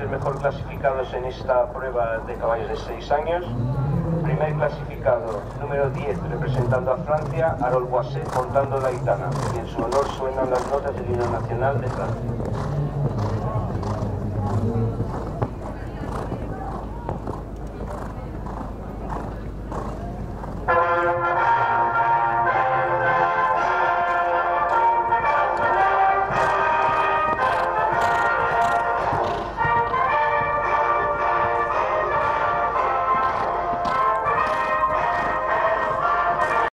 tres mejor clasificados en esta prueba de caballos de 6 años. Primer clasificado, número 10, representando a Francia, Harold Boisset, montando la gitana. Y en su honor suenan las notas del himno nacional de Francia.